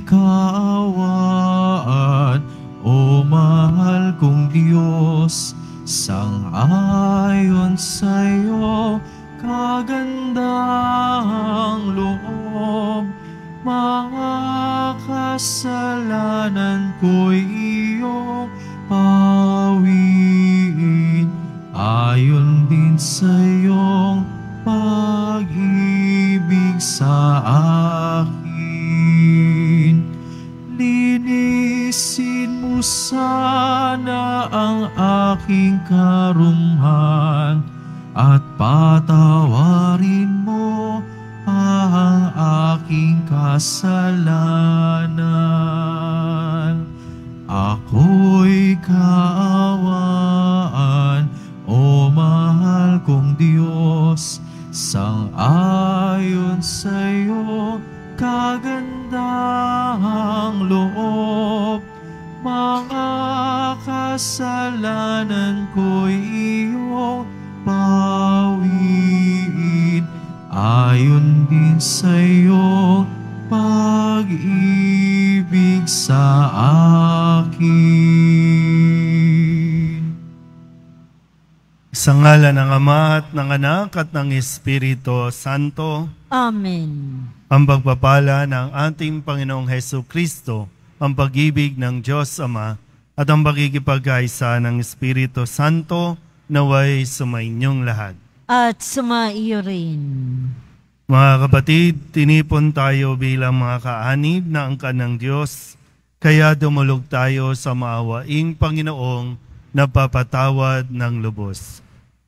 kaawaan, o mahal kong Diyos, sang-ayon sa'yo, kagandahang loob. Mga kasalanan ko'y iyong pawiin, ayon din sa iyong pag-ibig sa akin. Linisin mo sana ang aking karumhan at patawarin mo ang aking kasalanan. Ako'y kaawaan, o mahal kong Diyos, sang-ayon sa'yo, kagandahang loob. Mga kasalanan ko'y iyong pawiin, ayon din sa iyong pag-ibig sa akin. Sa ngalan ng Ama at ng Anak at ng Espiritu Santo. Amen. Ang pagpapala ng ating Panginoong Hesukristo, ang pag-ibig ng Diyos Ama, at ang pagkikipagkaisa ng Espiritu Santo naway sumainyong lahat. At sumaiyo rin. Mga kapatid, tinipon tayo bilang mga kaanib na angkan ng Diyos, kaya dumulog tayo sa maawaing Panginoong napapatawad ng lubos.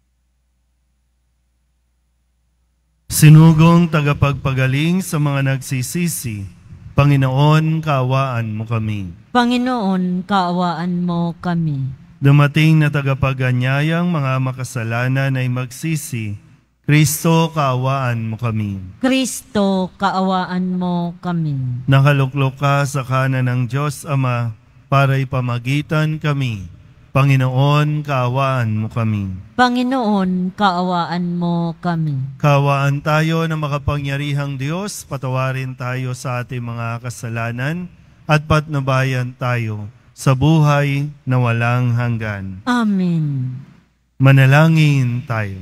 Sinugong tagapagpagaling sa mga nagsisisi, Panginoon, kaawaan mo kami. Panginoon, kaawaan mo kami. Dumating na tagapaganyayang mga makasalanan ay magsisi, Kristo, kaawaan mo kami. Kristo, kaawaan mo kami. Nakaluklok ka sa kanan ng Diyos Ama para ipamagitan kami. Panginoon, kaawaan mo kami. Panginoon, kaawaan mo kami. Kaawaan tayo na makapangyarihang Diyos, patawarin tayo sa ating mga kasalanan at patnubayan tayo sa buhay na walang hanggan. Amen. Manalangin tayo.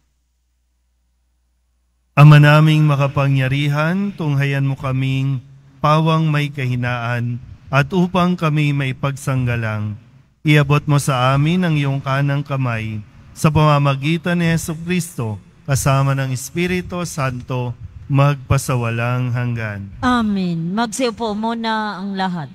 Ama naming makapangyarihan, tunghayan mo kaming pawang may kahinaan at upang kami may pagsanggalang, iabot mo sa amin ang iyong kanang kamay sa pamamagitan ni Jesucristo kasama ng Espiritu Santo magpasawalang hanggan. Amen. Magsiupo muna ang lahat.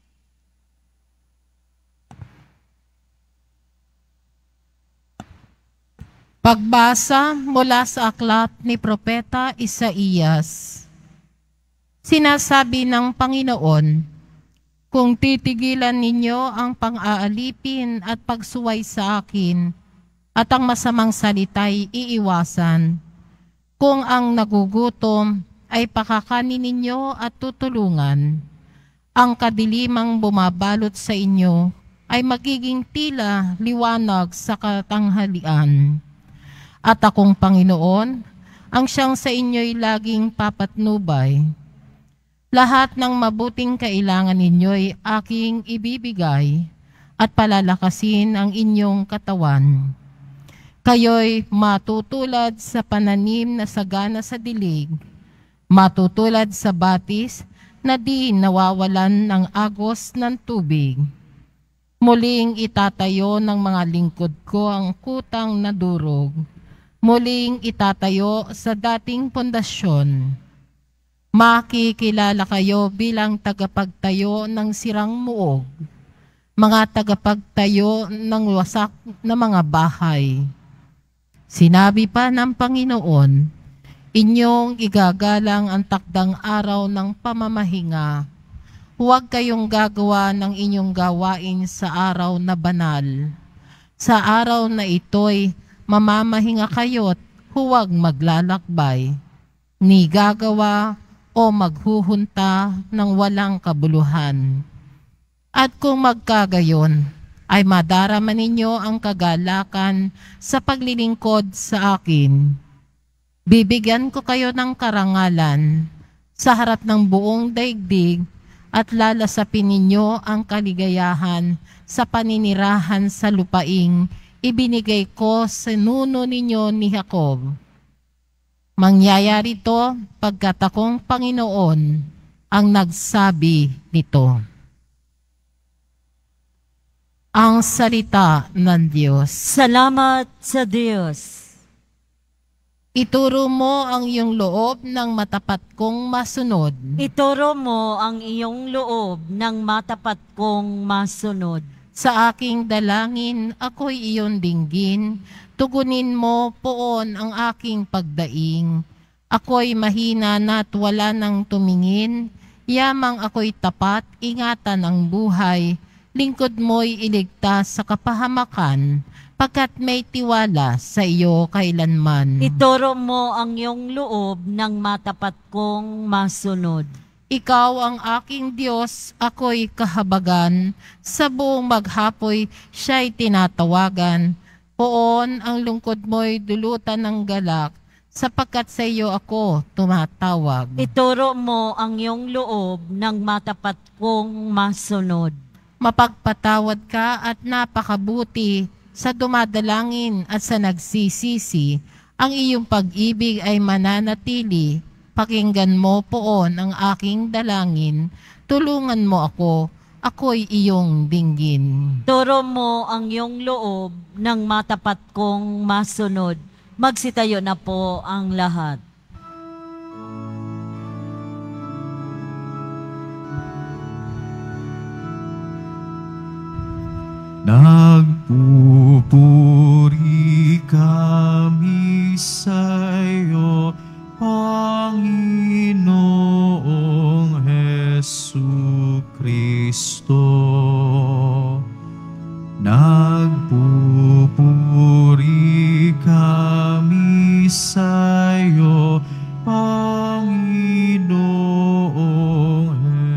Pagbasa mula sa aklat ni Propeta Isaías. Sinasabi ng Panginoon, kung titigilan ninyo ang pang-aalipin at pagsuway sa akin, at ang masamang salita'y iiwasan, kung ang nagugutom ay pakakanin ninyo at tutulungan, ang kadilimang bumabalot sa inyo ay magiging tila liwanag sa katanghalian. At akong Panginoon, ang siyang sa inyo'y laging papatnubay. Lahat ng mabuting kailangan ninyo'y aking ibibigay at palalakasin ang inyong katawan. Kayo'y matutulad sa pananim na sagana sa dilig, matutulad sa batis na di nawawalan ng agos ng tubig. Muling itatayo ng mga lingkod ko ang kutang na durog. Muling itatayo sa dating pundasyon. Makikilala kayo bilang tagapagtayo ng sirang muog, mga tagapagtayo ng wasak na mga bahay. Sinabi pa ng Panginoon, inyong igagalang ang takdang araw ng pamamahinga. Huwag kayong gagawa ng inyong gawain sa araw na banal. Sa araw na ito'y mamamahinga kayo't huwag maglalakbay, ni gagawa o maghuhunta ng walang kabuluhan. At kung magkagayon, ay madarama ninyo ang kagalakan sa paglilingkod sa akin. Bibigyan ko kayo ng karangalan sa harap ng buong daigdig at lalasapin ninyo ang kaligayahan sa paninirahan sa lupaing ibinigay ko sa nuno ninyo ni Jacob. Mangyayari to pagkat akong Panginoon ang nagsabi nito. Ang salita ng Diyos. Salamat sa Diyos. Ituro mo ang iyong loob ng matapat kong masunod. Ituro mo ang iyong loob ng matapat kong masunod. Sa aking dalangin, ako'y iyong dinggin. Tugunin mo poon ang aking pagdaing. Ako'y mahina na't wala nang tumingin. Yamang ako'y tapat, ingatan ang buhay. Lingkod mo'y iligtas sa kapahamakan, pagkat may tiwala sa iyo kailanman. Ituro mo ang iyong loob ng matapat kong masunod. Ikaw ang aking Diyos, ako'y kahabagan. Sa buong maghapoy, siya'y tinatawagan. Poon ang lungkod mo'y dulutan ng galak, sapagkat sa iyo ako tumatawag. Ituro mo ang iyong loob ng matapat kong masunod. Mapagpatawad ka at napakabuti sa dumadalangin at sa nagsisisi. Ang iyong pag-ibig ay mananatili. Pakinggan mo poon ang aking dalangin. Tulungan mo ako, ako'y iyong dinggin. Turo mo ang iyong loob ng matapat kong masunod. Magsitayo na po ang lahat. Nagpupuri kami sa iyo, Panginoong Hesukristo. Nagpupuri kami sa iyo, Panginoong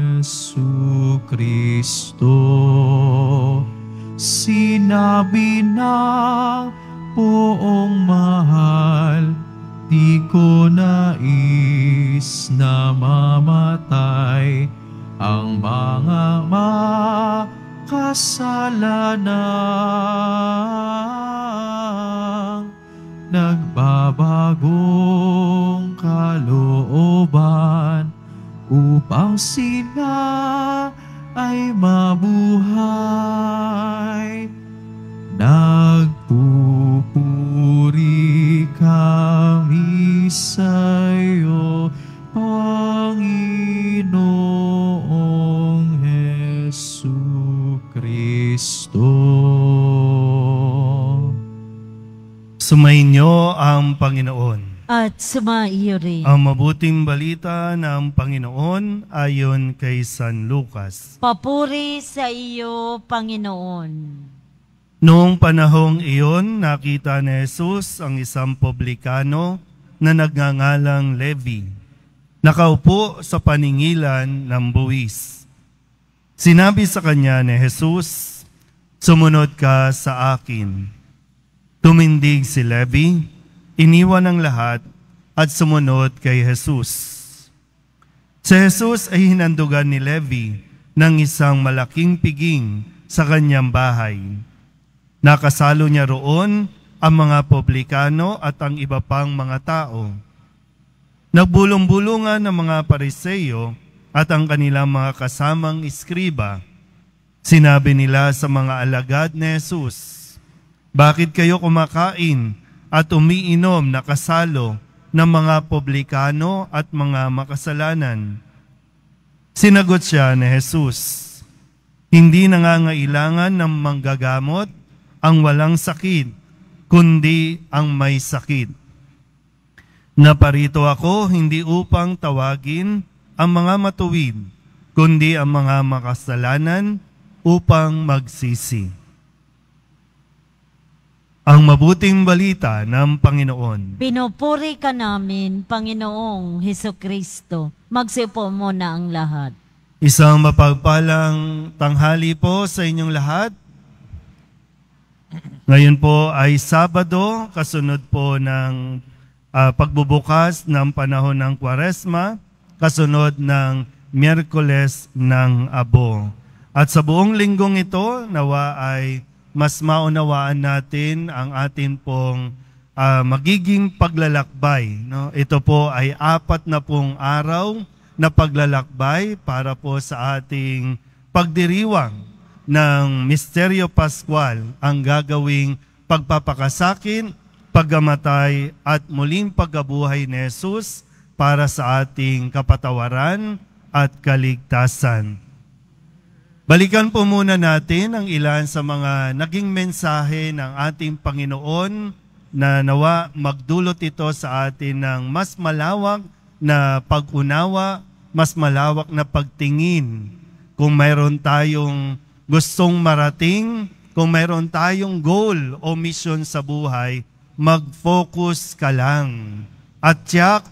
Hesukristo. Sinabi ng poong mahal, di ko nais na mamatay ang mga makasalanan. Nagbabagong kalooban upang sila ay mabuhay. Nagpupuri kami sa iyo, Panginoong Hesukristo. Sumainyo ang Panginoon. At sumaiyo rin. Ang mabuting balita ng Panginoon ayon kay San Lucas. Papuri sa iyo, Panginoon. Noong panahong iyon, nakita ni Jesus ang isang publikano na nagngangalang Levi, nakaupo sa paningilan ng buwis. Sinabi sa kanya ni Jesus, "Sumunod ka sa akin." Tumindig si Levi, iniwan ang lahat at sumunod kay Jesus. Si Jesus ay hinandugan ni Levi ng isang malaking piging sa kanyang bahay. Nakasalo niya roon ang mga publikano at ang iba pang mga tao. Nagbulong-bulungan ang mga Pariseo at ang kanilang mga kasamang iskriba. Sinabi nila sa mga alagad ni Jesus, "Bakit kayo kumakain at umiinom na kasalo ng mga publikano at mga makasalanan?" Sinagot siya ni Jesus, "Hindi nangangailangan ng manggagamot ang walang sakit, kundi ang may sakit. Naparito ako hindi upang tawagin ang mga matuwid, kundi ang mga makasalanan upang magsisi." Ang mabuting balita ng Panginoon. Pinupuri ka namin, Panginoong Hesukristo. Magsipo mo na ang lahat. Isang mapagpalang tanghali po sa inyong lahat. Ngayon po ay Sabado, kasunod po ng pagbubukas ng panahon ng Kwaresma, kasunod ng Miyerkules ng Abo. At sa buong linggong ito, nawa ay mas maunawaan natin ang atin pong magiging paglalakbay. No? Ito po ay 40 araw na paglalakbay para po sa ating pagdiriwang ng Misteryo Pascual, ang gagawing pagpapakasakin, paggamatay at muling pagkabuhay ni Jesus para sa ating kapatawaran at kaligtasan. Balikan po muna natin ang ilan sa mga naging mensahe ng ating Panginoon na nawa magdulot ito sa atin ng mas malawak na pag-unawa, mas malawak na pagtingin. Kung mayroon tayong gustong marating, kung mayroon tayong goal o mission sa buhay, mag-focus ka lang. At tiyak,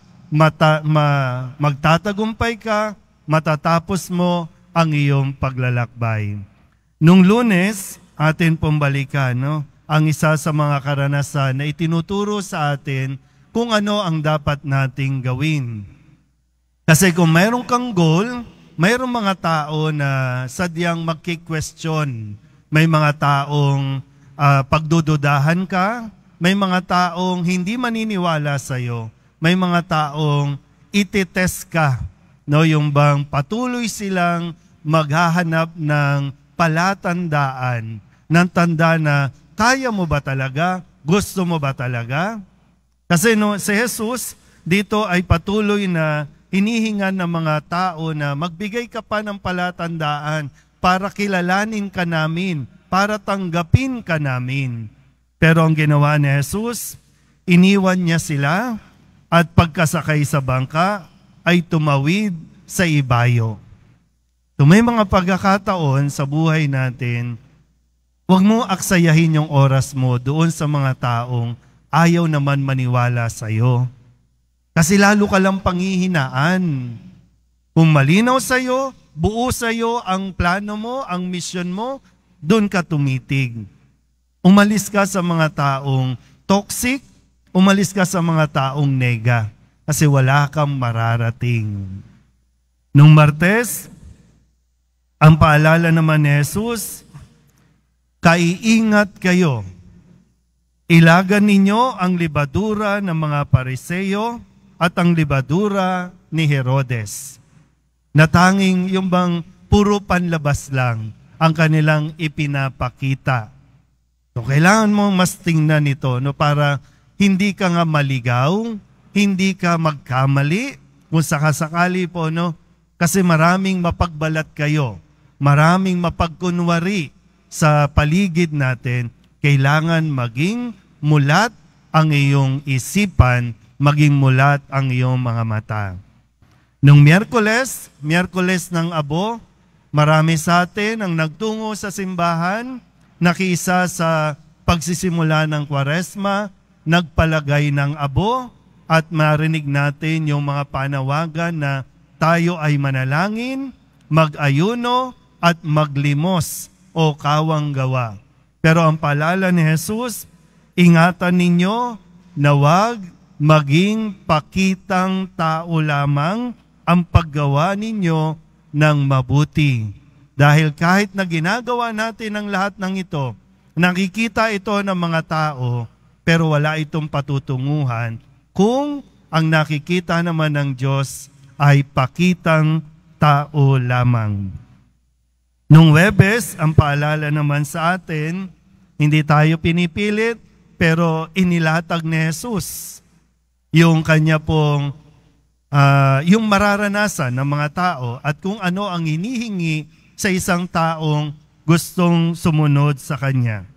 magtatagumpay ka, matatapos mo ang iyong paglalakbay. Nung Lunes, atin pong balikan, ang isa sa mga karanasan na itinuturo sa atin kung ano ang dapat nating gawin. Kasi kung mayroon kang goal, mayroong mga tao na sadyang magki-question. May mga taong pagdududahan ka, may mga taong hindi maniniwala sa'yo, may mga taong ititest ka. Yung bang patuloy silang maghahanap ng palatandaan, ng tanda na kaya mo ba talaga? Gusto mo ba talaga? Kasi si Jesus dito ay patuloy na hinihingan ng mga tao na magbigay ka pa ng palatandaan para kilalanin ka namin, para tanggapin ka namin. Pero ang ginawa ni Jesus, iniwan niya sila at pagkasakay sa bangka ay tumawid sa ibayo. May mga pagkakataon sa buhay natin, huwag mo aksayahin yung oras mo doon sa mga taong ayaw naman maniwala sa iyo. Kasi lalo ka lang panghihinaan. Kung malinaw sa iyo, buo sa iyo ang plano mo, ang mission mo, doon ka tumitig. Umalis ka sa mga taong toxic, umalis ka sa mga taong nega, kasi wala kang mararating. Nung Martes, ang paalala naman ni Jesus, kaiingat kayo. Ilagan ninyo ang libadura ng mga Pariseo at ang libadura ni Herodes. Na tanging yung bang puro panlabas lang ang kanilang ipinapakita. So kailangan mo mas tingnan ito para hindi ka nga maligaw, hindi ka magkamali, kung sakasakali po, kasi maraming mapagbalat kayo, maraming mapagkunwari sa paligid natin. Kailangan maging mulat ang iyong isipan, maging mulat ang iyong mga mata. Nung Miyerkules ng Abo, marami sa atin ang nagtungo sa simbahan, nakiisa sa pagsisimula ng Kwaresma, nagpalagay ng abo, at marinig natin yung mga panawagan na tayo ay manalangin, mag-ayuno, at maglimos o kawang gawa. Pero ang paalala ni Jesus, ingatan ninyo na wag maging pakitang tao lamang ang paggawa ninyo ng mabuti. Dahil kahit na ginagawa natin ang lahat ng ito, nakikita ito ng mga tao, pero wala itong patutunguhan kung ang nakikita naman ng Diyos ay pakitang tao lamang. Nung Huwebes, ang paalala naman sa atin, hindi tayo pinipilit, pero inilatag ni Jesus yung kanya pong, yung mararanasan ng mga tao at kung ano ang hinihingi sa isang taong gustong sumunod sa kanya.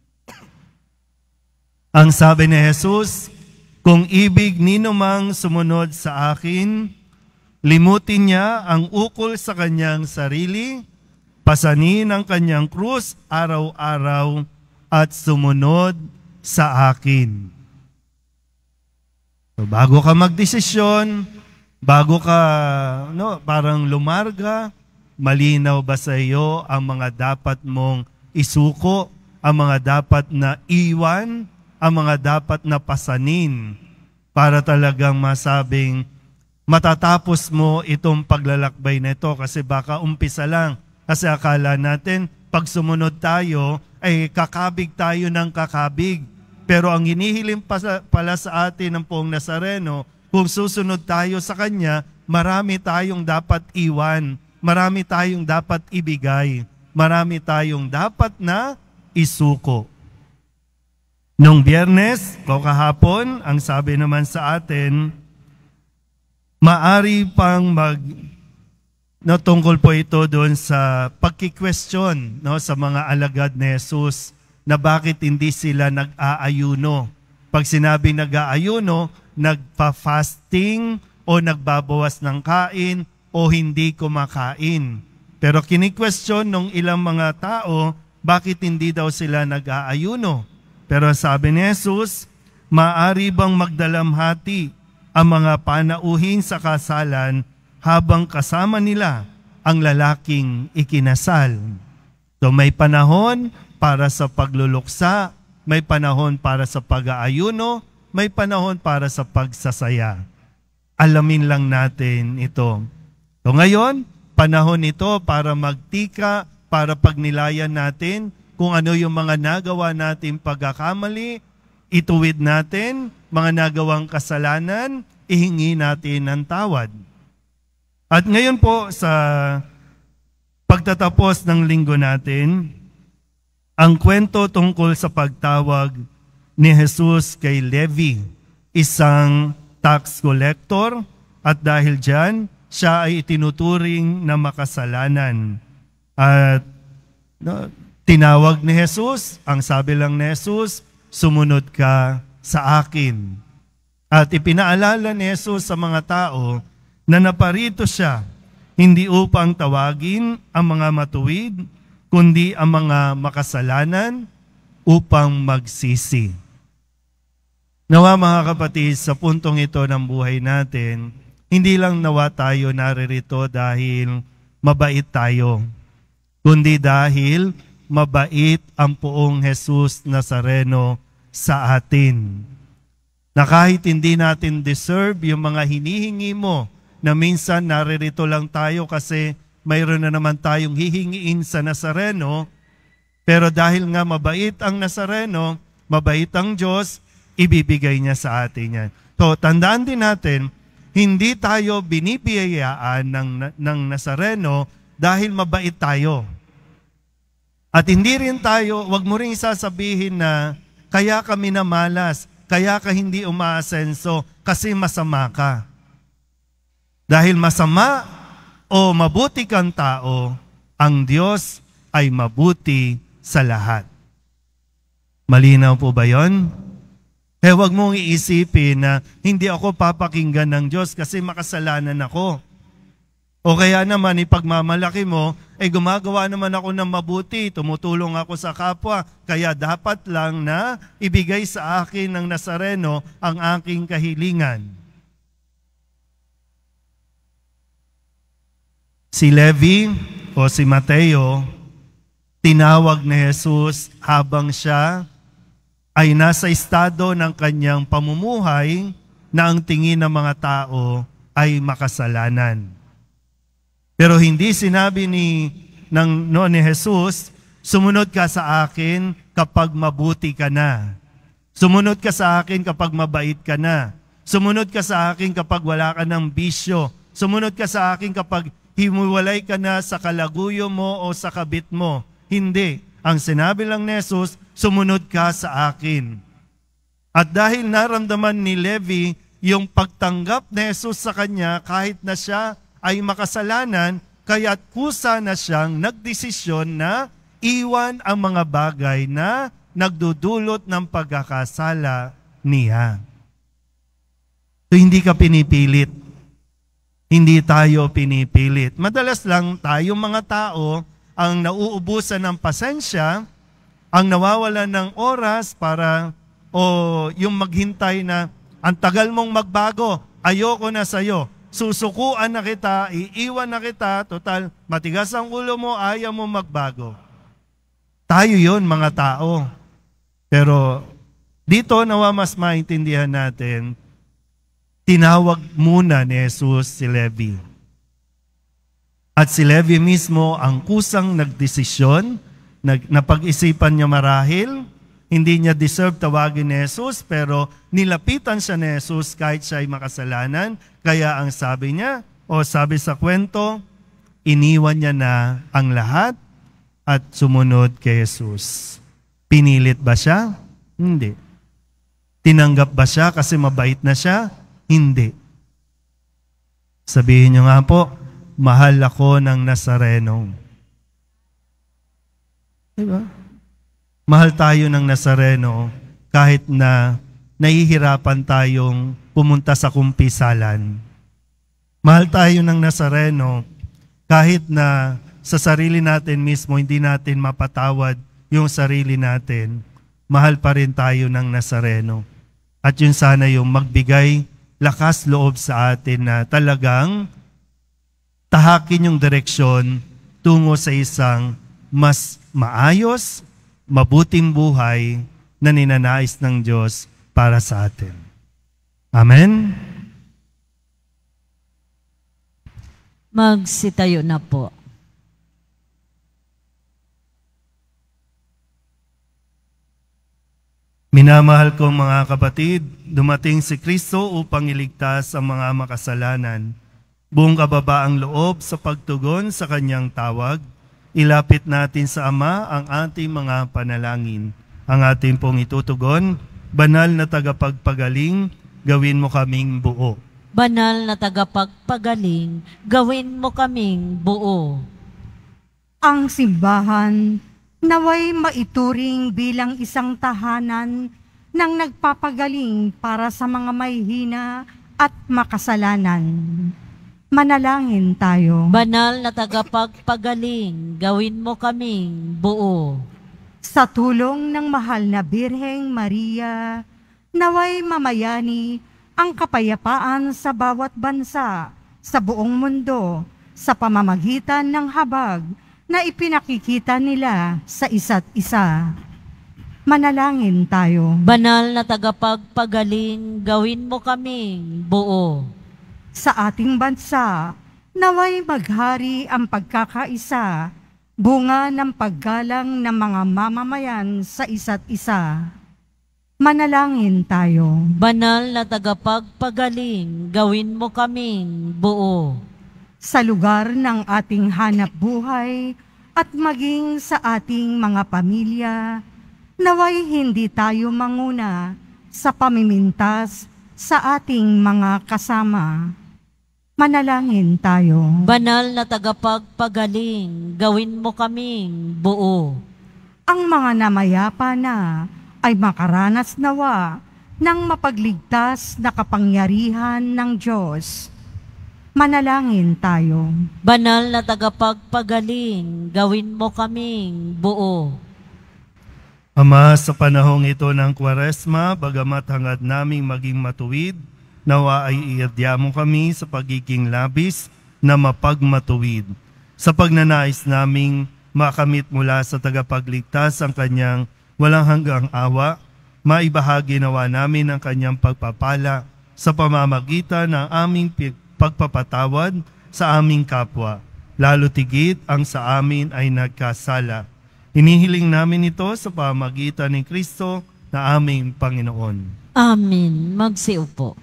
Ang sabi ni Jesus, kung ibig ninumang sumunod sa akin, limutin niya ang ukol sa kanyang sarili, pasanin ang kanyang krus araw-araw at sumunod sa akin. So, bago ka magdesisyon, bago ka parang lumarga, malinaw ba sa iyo ang mga dapat mong isuko, ang mga dapat na iwan, ang mga dapat na pasanin para talagang masabing matatapos mo itong paglalakbay na ito kasi baka umpisa lang. Kasi akala natin pag sumunod tayo ay kakabig tayo ng kakabig. Pero ang hinihiling pala sa atin ng Poong Nazareno, kung susunod tayo sa Kanya, marami tayong dapat iwan, marami tayong dapat ibigay, marami tayong dapat na isuko. Nung Biyernes o kahapon, ang sabi naman sa atin, maari pang tungkol po ito doon sa pagki-question sa mga alagad ni Jesus na bakit hindi sila nag-aayuno. Pag sinabi nag-aayuno, nagpa-fasting o nagbabawas ng kain o hindi kumakain. Pero kini-question nung ilang mga tao, bakit hindi daw sila nag-aayuno? Pero sabi ni Jesus, maari bang magdalamhati ang mga panauhin sa kasalan habang kasama nila ang lalaking ikinasal? So may panahon para sa pagluluksa, may panahon para sa pag-aayuno, may panahon para sa pagsasaya. Alamin lang natin ito. So ngayon, panahon ito para magtika, para pagnilayan natin kung ano yung mga nagawa natin pagkakamali, ituwid natin, mga nagawang kasalanan, ihingi natin ng tawad. At ngayon po sa pagtatapos ng linggo natin, ang kwento tungkol sa pagtawag ni Jesus kay Levi, isang tax collector, at dahil dyan, siya ay itinuturing na makasalanan. At tinawag ni Jesus, ang sabi lang ni Jesus, sumunod ka sa akin. At ipinaalala ni Jesus sa mga tao na naparito siya, hindi upang tawagin ang mga matuwid, kundi ang mga makasalanan upang magsisi. Nawa mga kapatid, sa puntong ito ng buhay natin, hindi lang nawa tayo naririto dahil mabait tayo, kundi dahil mabait ang Poong Jesus Nazareno sa atin. Na kahit hindi natin deserve yung mga hinihingi mo, na minsan naririto lang tayo kasi mayroon na naman tayong hihingiin sa Nazareno, pero dahil nga mabait ang Nazareno, mabait ang Diyos, ibibigay niya sa atin yan. So, tandaan din natin, hindi tayo binibiyayaan ng Nazareno dahil mabait tayo. At hindi rin tayo, wag mo rin sasabihin na kaya kami na malas, kaya ka hindi umaasenso kasi masama ka. Dahil masama o mabuti kang tao, ang Diyos ay mabuti sa lahat. Malinaw po ba yon? Huwag mong iisipin na hindi ako papakinggan ng Diyos kasi makasalanan ako. O kaya naman ipagmamalaki mo, gumagawa naman ako ng mabuti, tumutulong ako sa kapwa, kaya dapat lang na ibigay sa akin ng Nazareno ang aking kahilingan. Si Levi o si Mateo, tinawag ni Jesus habang siya ay nasa estado ng kanyang pamumuhay na ang tingin ng mga tao ay makasalanan. Pero hindi sinabi ni Jesus, sumunod ka sa akin kapag mabuti ka na. Sumunod ka sa akin kapag mabait ka na. Sumunod ka sa akin kapag wala ka ng bisyo. Sumunod ka sa akin kapag himuwalay ka na sa kalaguyo mo o sa kabit mo. Hindi. Ang sinabi lang ni Jesus, sumunod ka sa akin. At dahil naramdaman ni Levi yung pagtanggap ni Jesus sa kanya kahit na siya ay makasalanan, kaya't kusa na siyang nagdesisyon na iwan ang mga bagay na nagdudulot ng pagkakasala niya. So, hindi ka pinipilit. Hindi tayo pinipilit. Madalas lang tayong mga tao ang nauubusan ng pasensya, ang nawawalan ng oras para yung maghintay na ang tagal mong magbago, ayoko na sa'yo. Susukuan na kita, iiwan na kita, total, matigas ang ulo mo, ayaw mo magbago. Tayo yon mga tao. Pero dito nawa mas maintindihan natin tinawag muna ni Jesus si Levi. At si Levi mismo ang kusang nagdesisyon, napag-isipan niya marahil, hindi niya deserve tawagin ni Jesus, pero nilapitan siya ni Jesus kahit siya ay makasalanan. Kaya ang sabi niya, o sabi sa kwento, iniwan niya na ang lahat at sumunod kay Jesus. Pinilit ba siya? Hindi. Tinanggap ba siya kasi mabait na siya? Hindi. Sabihin niyo nga po, mahal ako ng Nazareno. Diba? Mahal tayo ng Nazareno kahit na nahihirapan tayong pumunta sa kumpisalan. Mahal tayo ng Nazareno kahit na sa sarili natin mismo hindi natin mapatawad yung sarili natin. Mahal pa rin tayo ng Nazareno. At yun sana yung magbigay lakas loob sa atin na talagang tahakin yung direksyon tungo sa isang mas maayos, mabuting buhay na ninanais ng Diyos para sa atin. Amen? Magsitayo na po. Minamahal kong mga kapatid, dumating si Kristo upang iligtas ang mga makasalanan. Buong kababaang loob sa pagtugon sa kanyang tawag, ilapit natin sa Ama ang ating mga panalangin. Ang ating pong itutugon, banal na tagapagpagaling, gawin mo kaming buo. Banal na tagapagpagaling, gawin mo kaming buo. Ang simbahan naway maituring bilang isang tahanan ng nagpapagaling para sa mga mahihina at makasalanan. Manalangin tayo. Banal na tagapagpagaling, gawin mo kaming buo. Sa tulong ng mahal na Birheng Maria, naway mamayani ang kapayapaan sa bawat bansa, sa buong mundo, sa pamamagitan ng habag na ipinakikita nila sa isa't isa. Manalangin tayo. Banal na tagapagpagaling, gawin mo kaming buo. Sa ating bansa, naway maghari ang pagkakaisa, bunga ng paggalang ng mga mamamayan sa isa't isa. Manalangin tayo. Banal na tagapagpagaling, gawin mo kaming buo. Sa lugar ng ating hanap buhay at maging sa ating mga pamilya, naway hindi tayo manguna sa pamimintas sa ating mga kasama. Manalangin tayo. Banal na tagapagpagaling, gawin mo kaming buo. Ang mga namayapa na ay makaranas nawa ng mapagligtas na kapangyarihan ng Diyos. Manalangin tayo. Banal na tagapagpagaling, gawin mo kaming buo. Ama, sa panahong ito ng Kwaresma, bagamat hangad naming maging matuwid, nawa ay iadya mo kami sa pagiging labis na mapagmatuwid. Sa pagnanais naming makamit mula sa tagapagligtas ang kanyang walang hanggang awa, maibahagi nawa namin ang kanyang pagpapala sa pamamagitan ng aming pagpapatawad sa aming kapwa, lalo tigit ang sa amin ay nagkasala. Hinihiling namin ito sa pamamagitan ni Kristo na aming Panginoon. Amen. Magsiupo.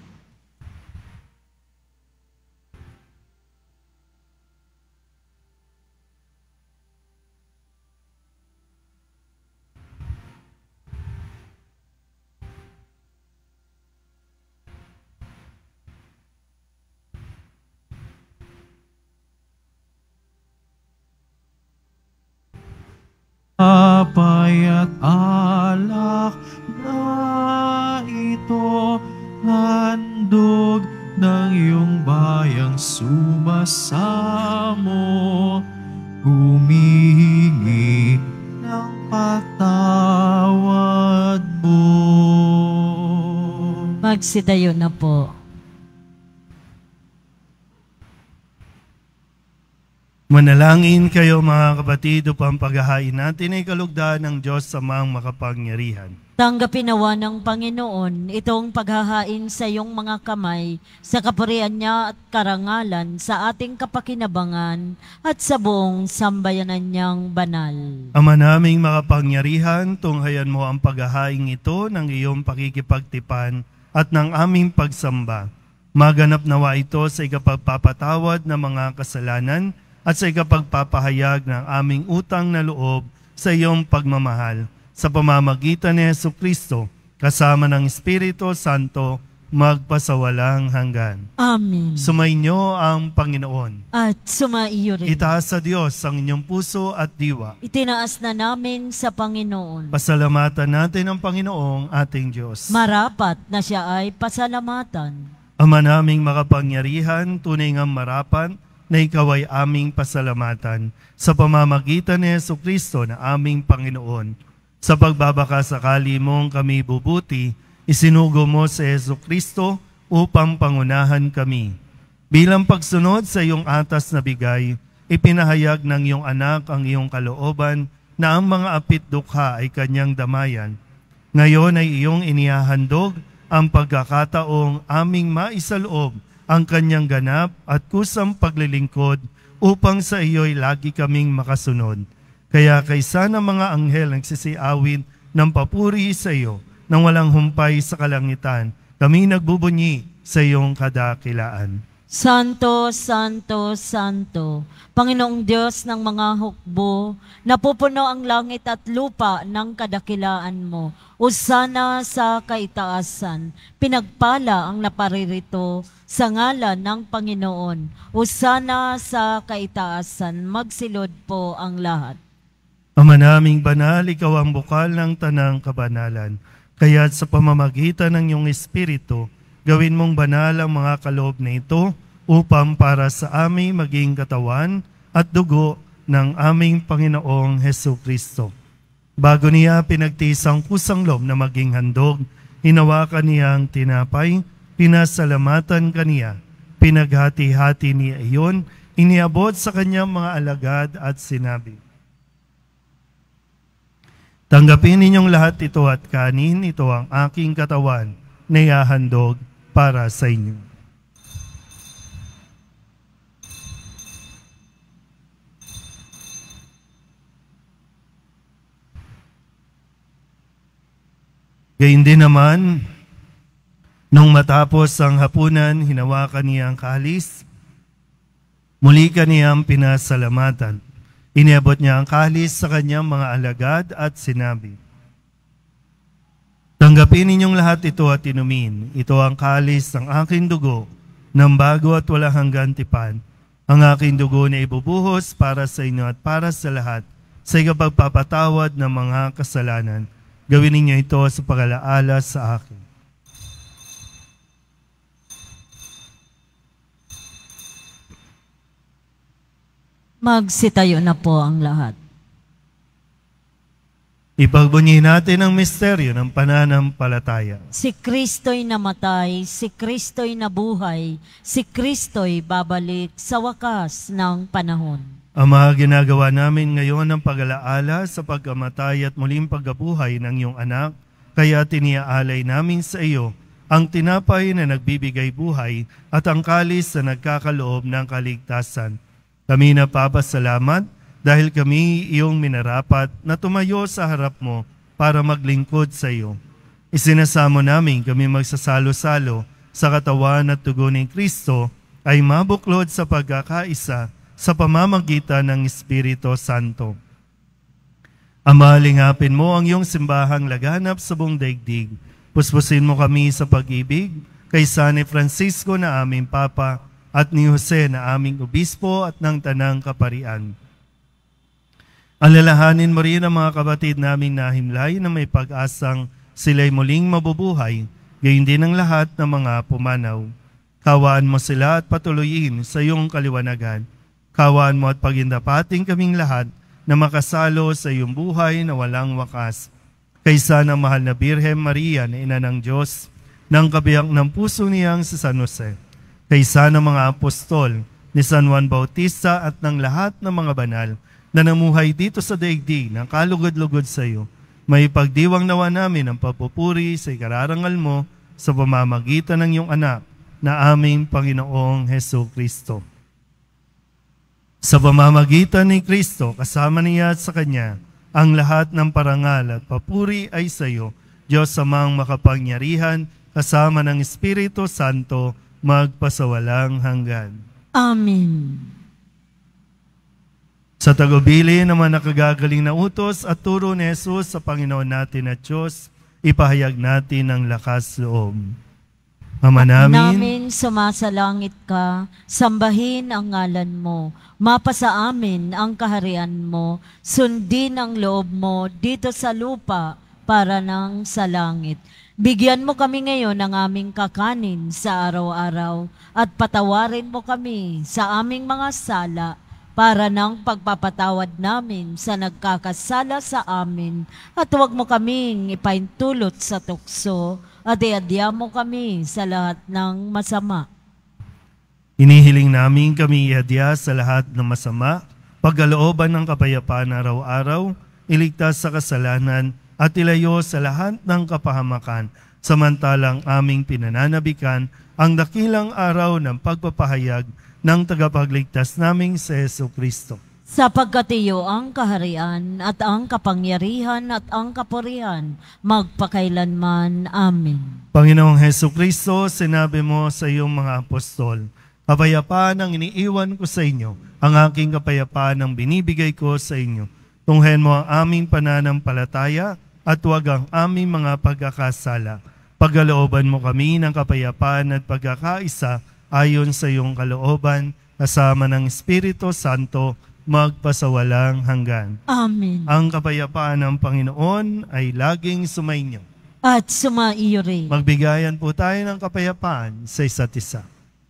Apay at alak na ito, handog ng iyong bayang sumasamo, humihingi ng patawad mo. Magsidayo na po. Manalangin kayo mga kapatid upang paghahain natin ay kalugdan ng Diyos Amang makapangyarihan. Tanggapin nawa ng Panginoon itong paghahain sa iyong mga kamay sa kapurihan niya at karangalan sa ating kapakinabangan at sa buong sambayanan niyang banal. Ama naming makapangyarihan, tunghayan mo ang paghahain ito ng iyong pakikipagtipan at ng aming pagsamba. Maganap nawa ito sa ikapagpapatawad ng mga kasalanan at sa ikapagpapahayag ng aming utang na loob sa iyong pagmamahal. Sa pamamagitan ni Jesucristo, kasama ng Espiritu Santo, magpasawalang hanggan. Amen. Sumainyo ang Panginoon. At sumaiyo rin. Itaas sa Diyos ang inyong puso at diwa. Itinaas na namin sa Panginoon. Pasalamatan natin ang Panginoong ating Diyos. Marapat na siya ay pasalamatan. Ama naming makapangyarihan, tunay ngang marapat na ikaw ay aming pasalamatan sa pamamagitan ni Jesucristo na aming Panginoon. Sa pagbabakasakali mong kami bubuti, isinugo mo si Jesucristo upang pangunahan kami. Bilang pagsunod sa iyong atas na bigay, ipinahayag ng iyong anak ang iyong kalooban na ang mga apit dukha ay kanyang damayan. Ngayon ay iyong inihahandog ang pagkakataong aming maisaloob ang kanyang ganap at kusang paglilingkod upang sa iyo'y lagi kaming makasunod. Kaya kaysa ng mga anghel nagsisiawin ng papuri sa iyo nang walang humpay sa kalangitan, kami nagbubunyi sa iyong kadakilaan. Santo, Santo, Santo, Panginoong Diyos ng mga hukbo, napupuno ang langit at lupa ng kadakilaan mo. Usana sa kaitaasan, pinagpala ang naparirito sa ngalan ng Panginoon. Usana sa kaitaasan, magsilod po ang lahat. Ama naming banal, ikaw ang bukal ng tanang kabanalan. Kaya't sa pamamagitan ng iyong Espiritu, gawin mong banal ang mga kaloob na ito upang para sa aming maging katawan at dugo ng aming Panginoong Hesukristo. Bago niya pinagtiis ang kusang loob na maging handog, hinawakan niya ang tinapay, pinasalamatan kaniya, pinaghati-hati niya iyon, iniabot sa kanyang mga alagad at sinabi, tanggapin ninyong lahat ito at kanin, ito ang aking katawan na ihahandog para sa inyo. Gayun din naman, nung matapos ang hapunan, hinawakan niya ang kalis, muli kaniyang pinasalamatan. Iniabot niya ang kalis sa kanyang mga alagad at sinabi, tanggapin ninyong lahat ito at inumin. Ito ang kalis ng aking dugo, ng bago at walang hanggang tipan. Ang aking dugo na ibubuhos para sa inyo at para sa lahat, sa ikapagpapatawad ng mga kasalanan. Gawin ninyo ito sa pag-alaala sa akin. Magsitayo na po ang lahat. Ipagbunyi natin ang misteryo ng pananampalataya. Si Kristo'y namatay, si Kristo'y nabuhay, si Kristo'y babalik sa wakas ng panahon. Ama, ginagawa namin ngayon ang pag-alaala sa pagkamatay at muling pagkabuhay ng iyong anak, kaya tiniaalay namin sa iyo ang tinapay na nagbibigay buhay at ang kalis na nagkakaloob ng kaligtasan. Kami napapasalamat dahil kami iyong minarapat na tumayo sa harap mo para maglingkod sa iyo. Isinasamo namin kami magsasalo-salo sa katawan at dugo ni Kristo ay mabuklod sa pagkakaisa sa pamamagitan ng Espiritu Santo. Ama, lingapin mo ang iyong simbahang laganap sa buong daigdig. Puspusin mo kami sa pag-ibig kay San Francisco na aming Papa at ni Jose na aming obispo at ng tanang kaparian. Alalahanin mo rin ang mga kapatid naming nahimlay na may pag-asang sila'y muling mabubuhay, gayon din ang lahat ng mga pumanaw. Kawaan mo sila at patuloyin sa iyong kaliwanagan. Kawaan mo at pagindapating kaming lahat na makasalo sa iyong buhay na walang wakas. Kaysa ng mahal na Birhen Maria na ina ng Diyos, ng kabiyak ng puso niyang si San Jose, kaysa ng mga apostol, ni San Juan Bautista at ng lahat ng mga banal na namuhay dito sa daigdig ng kalugod-lugod sa iyo, may pagdiwang nawa namin ang papupuri sa ikararangal mo sa pamamagitan ng iyong anak na aming Panginoong Hesus Kristo. Sa pamamagitan ni Kristo, kasama niya at sa Kanya, ang lahat ng parangal at papuri ay sa iyo, Diyos Amang makapangyarihan, kasama ng Espiritu Santo, magpasawalang hanggan. Amen. Sa tagubili naman nakagagaling na utos at turo ni Jesus sa Panginoon natin at Diyos, ipahayag natin ang lakas loob. Ama namin, sumasalangit ka, sambahin ang ngalan mo, mapasa amin ang kaharian mo, sundin ang loob mo dito sa lupa para nang sa langit. Bigyan mo kami ngayon ng aming kakanin sa araw-araw at patawarin mo kami sa aming mga sala para ng pagpapatawad namin sa nagkakasala sa amin at huwag mo kaming ipaintulot sa tukso at iadya mo kami sa lahat ng masama. Inihiling namin kami iadya sa lahat ng masama, pagkalooban ng kapayapaan araw-araw, iligtas sa kasalanan at ilayo sa lahat ng kapahamakan, samantalang aming pinananabikan ang dakilang araw ng pagpapahayag ng tagapagligtas naming si Jesucristo. Sapagkat iyo ang kaharian at ang kapangyarihan at ang kapurihan, magpakailanman. Amen. Panginoong Jesucristo, sinabi mo sa iyong mga apostol, kapayapaan ang iniiwan ko sa inyo, ang aking kapayapaan ang binibigay ko sa inyo. Tunghayan mo ang aming pananampalataya at huwag ang aming mga pagkakasala. Pagkalooban mo kami ng kapayapaan at pagkakaisa ayon sa iyong kalooban, kasama ng Espiritu Santo, magpasawalang hanggan. Amen. Ang kapayapaan ng Panginoon ay laging sumainyo. At sumaiyo rin. Magbigayan po tayo ng kapayapaan sa isa't isa.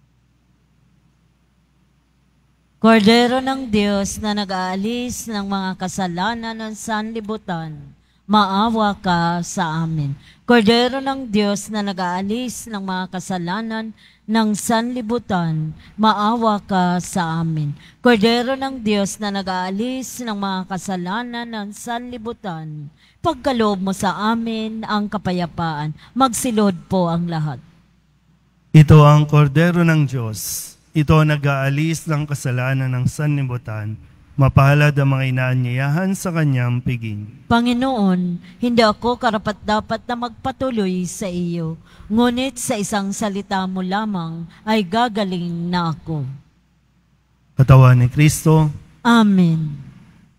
Kordero ng Diyos na nag-aalis ng mga kasalanan ng sanlibutan, maawa ka sa amin. Kordero ng Diyos na nag-aalis ng mga kasalanan ng sanlibutan, maawa ka sa amin. Kordero ng Diyos na nag-aalis ng mga kasalanan ng sanlibutan, pagkaloob mo sa amin ang kapayapaan. Magsilod po ang lahat. Ito ang kordero ng Diyos. Ito nag-aalis ng kasalanan ng sanlibutan. Mapalad ang mga inaanyayahan sa kanyang piging. Panginoon, hindi ako karapat-dapat na magpatuloy sa iyo, ngunit sa isang salita mo lamang ay gagaling na ako. Katawan ni Kristo. Amen.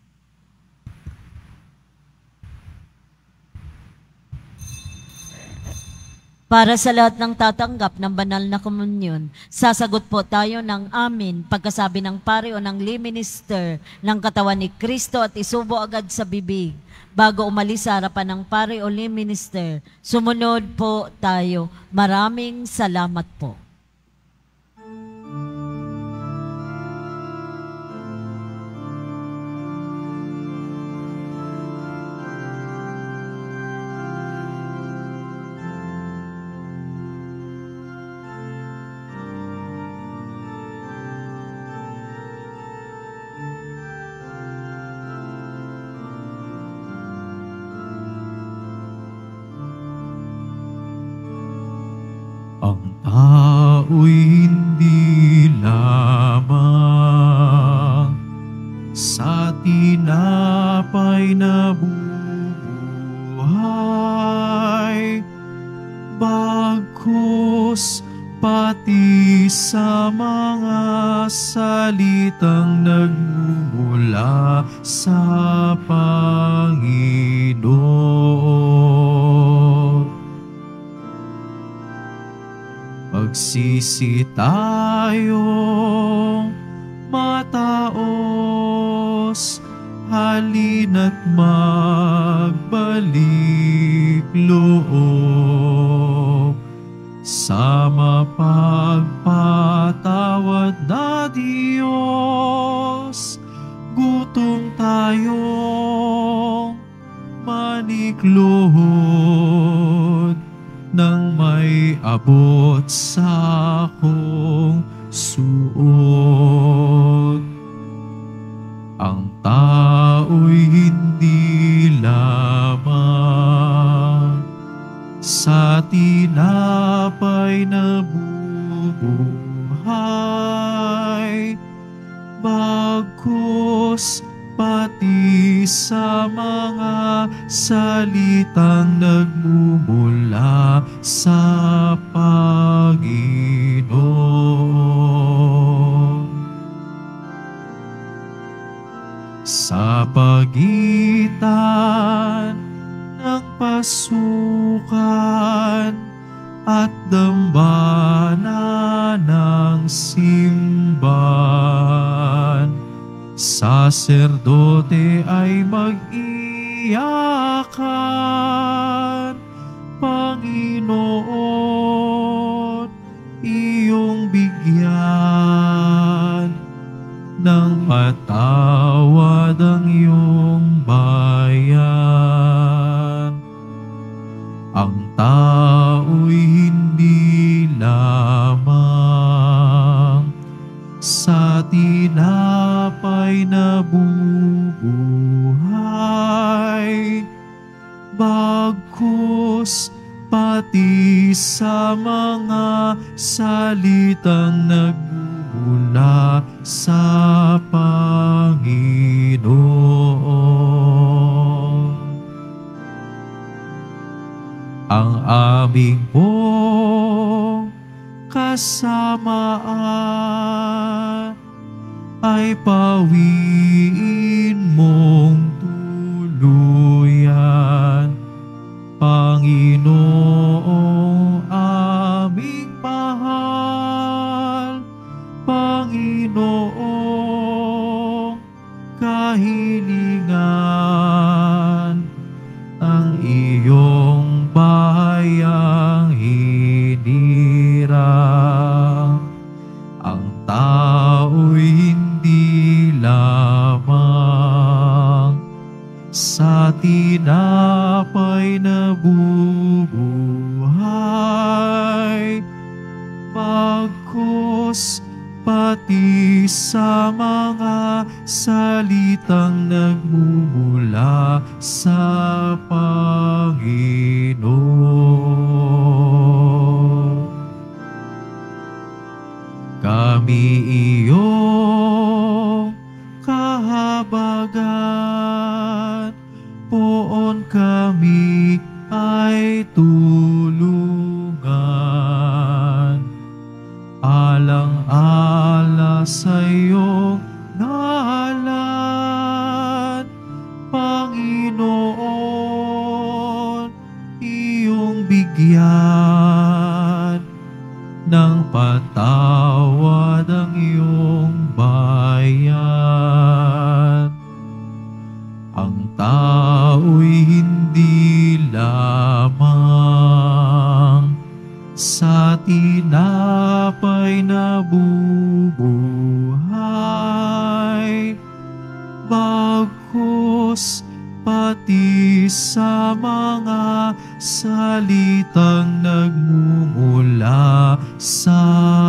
Para sa lahat ng tatanggap ng banal na komunyon, sasagot po tayo ng amin pagkasabi ng pari o ng lay minister ng katawan ni Kristo at isubo agad sa bibig. Bago umalis sa harapan ng pari o lay minister, sumunod po tayo. Maraming salamat po. Ang tao'y hindi lamang sa tinapay na buhay, bagkus pati sa mga salitang nagmumula sa Panginoon. Magsisi tayong mataos, halina't magbalik loob sa mapagpatawad na Diyos. Gutom tayong manikluhod nang may abot sa akong suot. sa tinapay na bubuhay, bagkus pati sa mga salitang nagmumula sa Panginoon. Sa pagitan ng pasukan at dambana ng simbahan, saserdote ay mag-iyakan. Panginoon, iyong bigyan ng patawad ang iyong bayan. Ang tao'y hindi lamang sa tinapay na bubuhay, bagkus pati sa mga salitang nagmumula sa Panginoon. Ang aming pong kasamaan ay pawiin mong tuluyan, Panginoong aming mahal. Panginoong kahilingan ang iyong bahayang hinirang. Ang tao'y hindi lamang sa tinapay na bubuhay, bagkus pati sa mga salitang nagmumula sa Panginoon. Kami iyong kahabagan, poon kami ay tulungan. Alang-ala sa iyong ngalan, Panginoon, iyong bigyan ng patawad ang iyong bayan. Ang tao'y hindi lamang sa tinapay na bubuhay, bagkus pati sa mga salitang nagmumula sa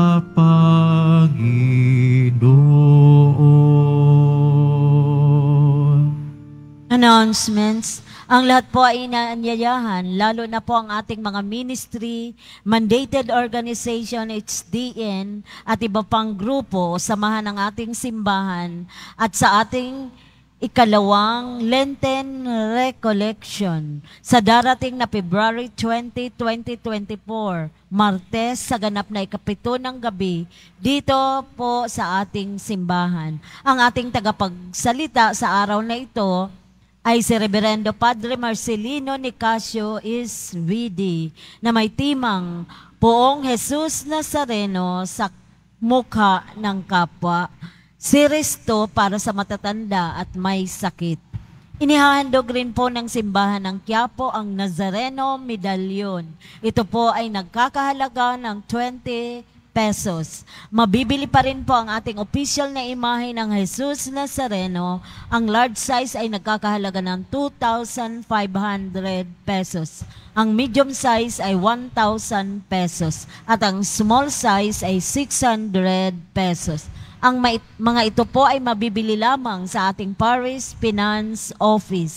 Panginoon. Announcements. Ang lahat po ay inaanyayahan, lalo na po ang ating mga ministry, mandated organization, HDN, at iba pang grupo, samahan ng ating simbahan, at sa ating ikalawang Lenten Recollection sa darating na February 20, 2024, Martes sa ganap na 7 ng gabi, dito po sa ating simbahan. Ang ating tagapagsalita sa araw na ito ay si Reverendo Padre Marcelino Nicasio Isvidi na may timang Poong Jesus Nazareno sa mukha ng kapwa, si Risto para sa matatanda at may sakit. Inihahandog rin po ng simbahan ng Quiapo ang Nazareno Medallion. Ito po ay nagkakahalaga ng 20 pesos. Mabibili pa rin po ang ating official na imahe ng Jesus Nazareno. Ang large size ay nagkakahalaga ng 2,500 pesos. Ang medium size ay 1,000 pesos. At ang small size ay 600 pesos. Ang mga ito po ay mabibili lamang sa ating Parish Finance Office.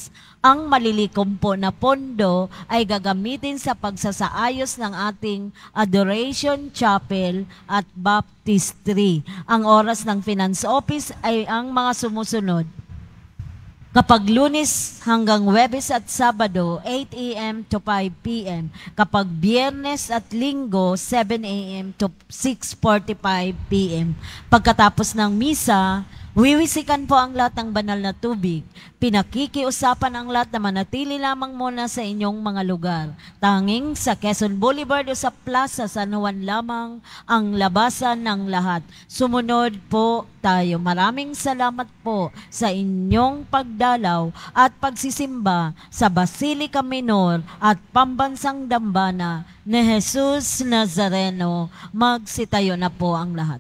Ang malilikom po na pondo ay gagamitin sa pagsasaayos ng ating Adoration Chapel at Baptistry. Ang oras ng Finance Office ay ang mga sumusunod. Kapag Lunes hanggang Huwebes at Sabado, 8 a.m. to 5 p.m. Kapag Biyernes at Linggo, 7 a.m. to 6:45 p.m. Pagkatapos ng misa, wiwisikan po ang lahat ng banal na tubig. Pinakikiusapan ang lahat na manatili lamang muna sa inyong mga lugar. Tanging sa Quezon Boulevard o sa Plaza San Juan lamang ang labasan ng lahat. Sumunod po tayo. Maraming salamat po sa inyong pagdalaw at pagsisimba sa Basilica Minor at Pambansang Dambana ni Jesus Nazareno. Magsitayo na po ang lahat.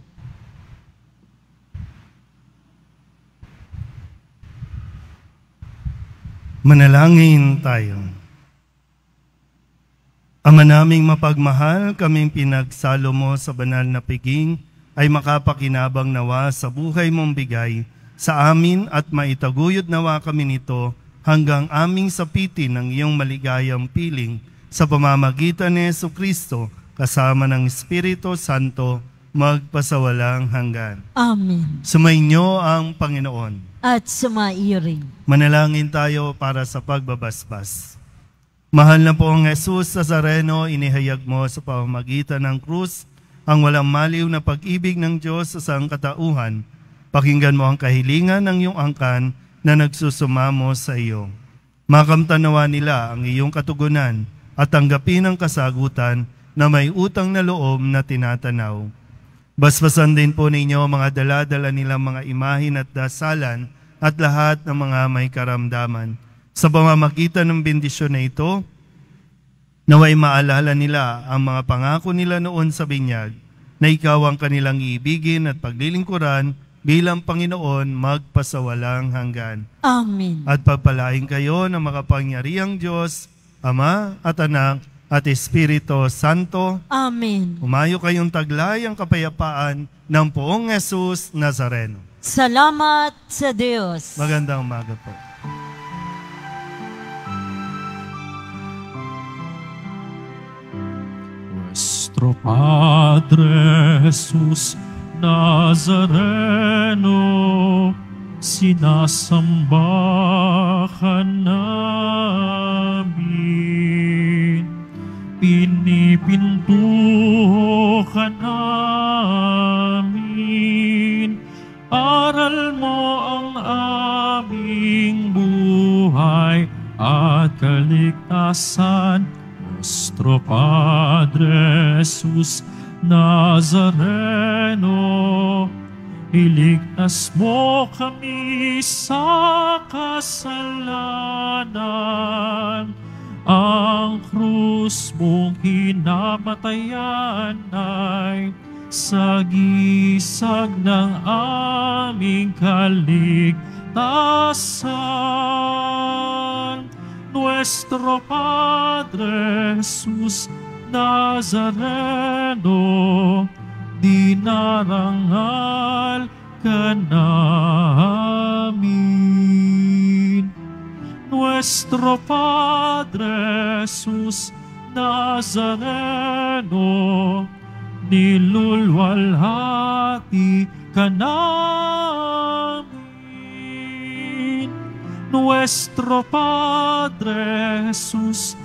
Manalangin tayo. Ama naming mapagmahal, kaming pinagsalo mo sa banal na piging ay makapakinabang nawa sa buhay mong bigay sa amin at maitaguyod nawa kami nito hanggang aming sapitin ng iyong maligayang piling sa pamamagitan ni Jesucristo kasama ng Espiritu Santo magpasawalang hanggan. Amen. Sumainyo ang Panginoon. At sumaiyo rin. Manalangin tayo para sa pagbabasbas. Mahal na pong Jesus Nazareno, inihayag mo sa pamamagitan ng krus ang walang maliw na pag-ibig ng Diyos sa sangkatauhan. Pakinggan mo ang kahilingan ng iyong angkan na nagsusumamo sa iyo. Makamtanawa nila ang iyong katugunan at tanggapin ang kasagutan na may utang na loob na tinatanaw. Basbasan din po ninyo mga dala-dala nilang mga imahin at dasalan at lahat ng mga may karamdaman. Sa pamamagitan ng bendisyon na ito, naway maalala nila ang mga pangako nila noon sa binyag na ikaw ang kanilang iibigin at paglilingkuran bilang Panginoon magpasawalang hanggan. Amen. At pagpalain kayo ng makapangyarihang Diyos, Ama at Anak, at Espiritu Santo. Amen. Humayo kayong taglay ang kapayapaan ng poong Jesus Nazareno. Salamat sa Diyos. Magandang umaga po. Nuestro Padre Jesus Nazareno, sinasamba ka namin. Pinipinto ka namin, aral mo ang aming buhay at kaligtasan. Nuestro Padre Jesus Nazareno, iligtas mo kami sa kasalanan. Ang krus mong hinamatayan ay sagisag ng aming kaligtasan. Nuestro Padre Jesus Nazareno, dinarangal ka namin. Nuestro Padre Jesus Nazareno, nilulwalhati ka namin. Nuestro Padre Jesus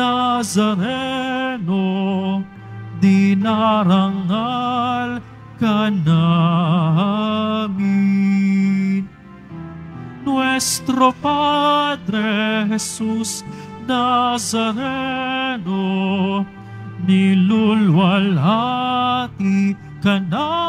Nazareno, dinarangal ka namin. Nuestro Padre Jesus Nazareno, nilulwalhati ka namin.